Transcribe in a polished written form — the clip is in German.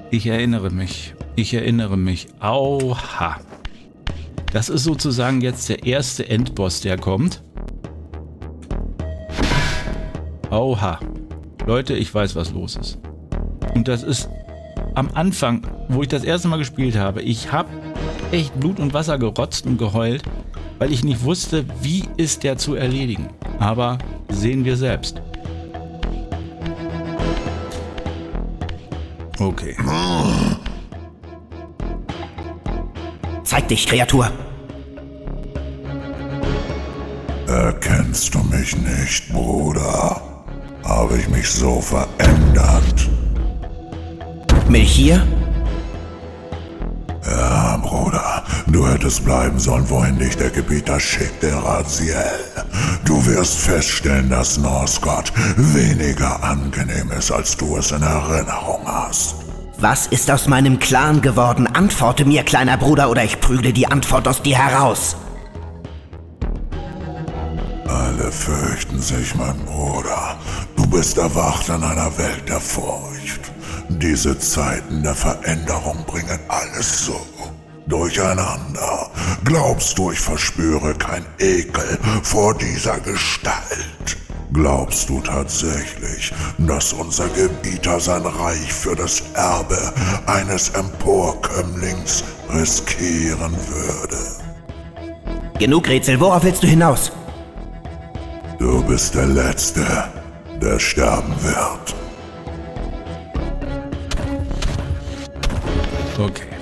Ich erinnere mich. Ich erinnere mich. Auha. Das ist sozusagen jetzt der erste Endboss, der kommt. Auha. Leute, ich weiß, was los ist. Und das ist am Anfang, wo ich das erste Mal gespielt habe. Ich habe echt Blut und Wasser gerotzt und geheult, weil ich nicht wusste, wie ist der zu erledigen. Aber sehen wir selbst. Okay. Zeig dich, Kreatur. Erkennst du mich nicht, Bruder? Habe ich mich so verändert? Melchior? Ja, Bruder, du hättest bleiben sollen, wohin dich der Gebieter schickt, der Raziel. Du wirst feststellen, dass Northgard weniger angenehm ist, als du es in Erinnerung hast. Was ist aus meinem Clan geworden? Antworte mir, kleiner Bruder, oder ich prügle die Antwort aus dir heraus. Alle fürchten sich, mein Bruder. Du bist erwacht in einer Welt der Furcht. Diese Zeiten der Veränderung bringen alles so durcheinander. Glaubst du, ich verspüre kein Ekel vor dieser Gestalt? Glaubst du tatsächlich, dass unser Gebieter sein Reich für das Erbe eines Emporkömmlings riskieren würde? Genug Rätsel, worauf willst du hinaus? Du bist der Letzte, der sterben wird. Okay.